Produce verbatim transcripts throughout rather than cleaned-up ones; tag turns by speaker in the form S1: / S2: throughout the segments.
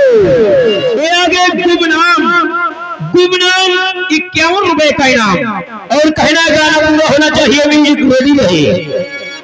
S1: ये आगे गुमनाम गुमनाम इक्यावन रुपए का इनाम और कहना गाना पूरा होना चाहिए, म्यूजिक रेडी रहे।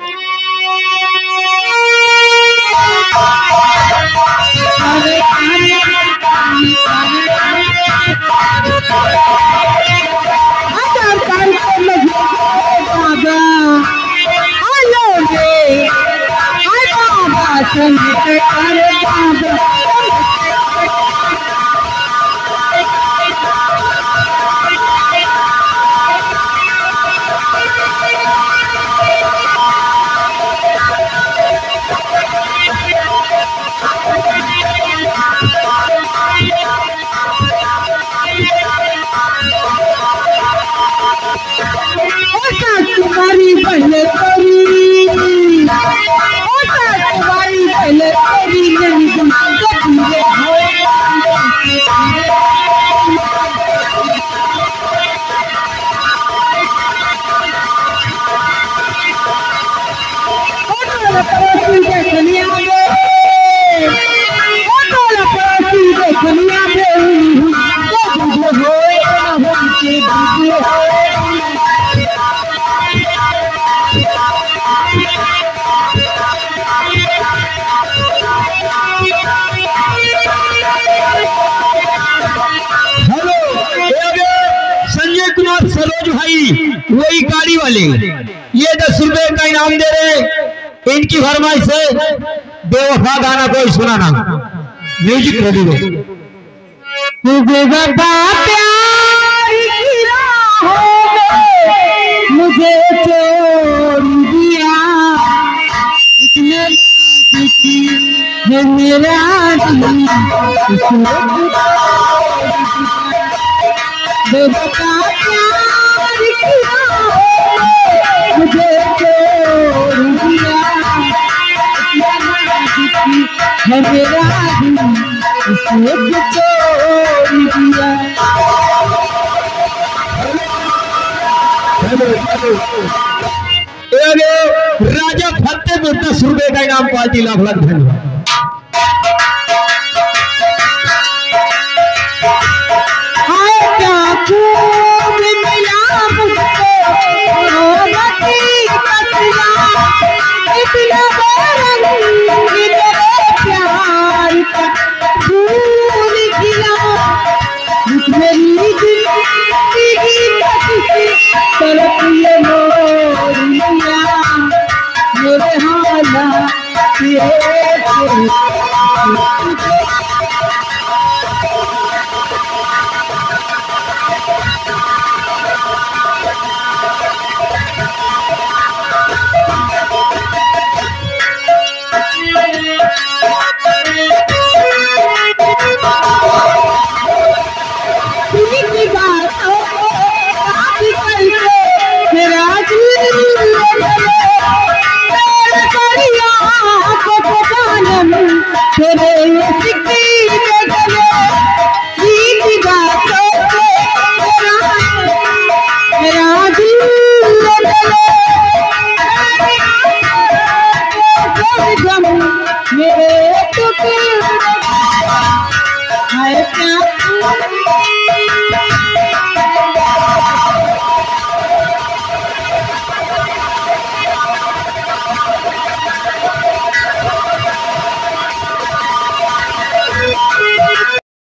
S2: तुम्हारी पहले तेरी तुम्हारी पहले तेरी नहीं
S1: वही गाड़ी वाले ये दस रुपए का इनाम दे रहे। इनकी फरमाइश से बेवफा गाना कोई सुनाना, म्यूजिक रेडी हो।
S2: मुझे छोड़ दिया इतने है मेरा बेवफा मुझे छोड़ दिया है मेरा इसने छोड़ दिया।
S1: राजा फतेहपुर दस रुपए का इनाम पार्टी लाख लाख धन्यवाद।
S2: मेरे हाल